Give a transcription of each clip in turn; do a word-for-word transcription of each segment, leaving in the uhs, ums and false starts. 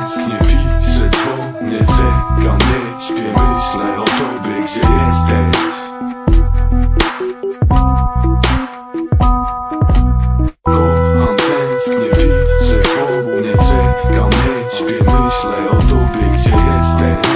tęsknię, piszę, dzwonię, czekam, nie śpię, myślę o tobie, gdzie jesteś. Kocham, tęsknię, piszę, dzwonię, czekam, nie śpię, myślę o tobie, gdzie jesteś.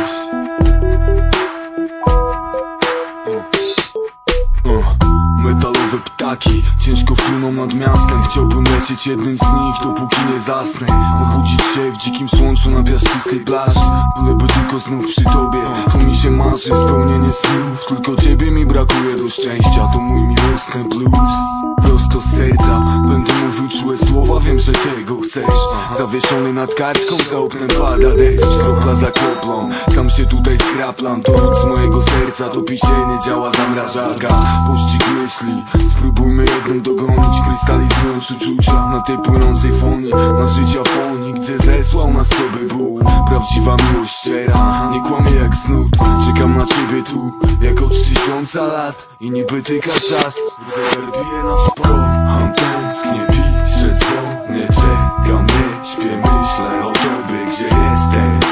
Metalowe ptaki ciężko fruną nad miastem. Chciałbym lecieć jednym z nich, dopóki nie zasnę. Obudzić się w dzikim słońcu na piaszczystej plaży, byleby tylko znów przy tobie. To mi się marzy, spełnienie snów. Tylko ciebie mi brakuje do szczęścia. To mój miłosny blues. Prosto z serca będę mówił czułe słowa, wiem, że tego chcesz. Zawieszony nad kartką, za oknem pada deszcz, kropla za kroplą. Sam się tutaj skraplam, to ród z mojego serca. To pisie nie działa zamrażarka, pościg myśli. Spróbujmy jednym dogonić, krystalizując uczucia na tej płynącej fonie. Na życia foni, gdzie zesłał nas sobie Bóg. Prawdziwa miłość szczera, nie kłamie jak snud. Czekam na ciebie tu, jak od tysiąca lat. I niby tyka czas, zegar bije na współ. Kocham, tęsknię, piszę, dzwonię, czekam, nie śpię, myślę o tobie, gdzie jesteś.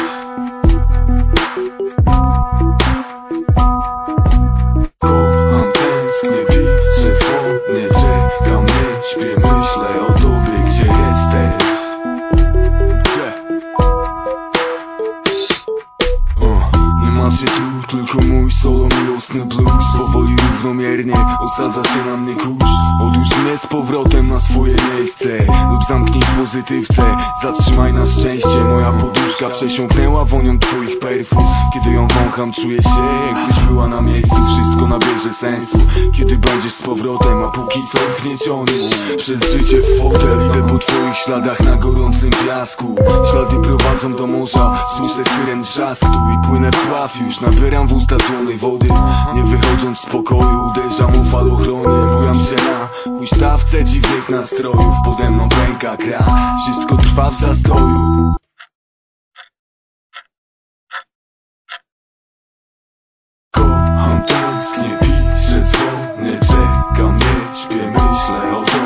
Kocham, tęsknię, piszę, dzwonię, czekam, nie śpię, myślę o tobie, gdzie jesteś. Gdzie? O, nie macie tu, tylko mój solo miłosny blues. Powoli, równomiernie osadza się na mnie kurz. Odłóż mnie z powrotem na swoje miejsce lub zamknij w pozytywce. Zatrzymaj na szczęście. Moja poduszka przesiąknęła wonią twoich perfum. Kiedy ją wącham, czuję się, jakbyś była na miejscu. Wszystko nabierze sensu, kiedy będziesz z powrotem. A póki co wgnieciony przez życie w fotel, idę po twoich śladach na gorącym piasku. Ślady prowadzą do morza, słyszę syren wrzasku i płynę w pław. Już nabieram w usta słonej wody. Nie wychodząc z pokoju, uderzam u falochronie. Bujam się na huśtawce dziwnych nastrojów. Pode mną pęka kra, wszystko trwa w zastoju. Kocham, tęsknię, piszę, dzwonię, czekam, nie śpię, myślę o tobie.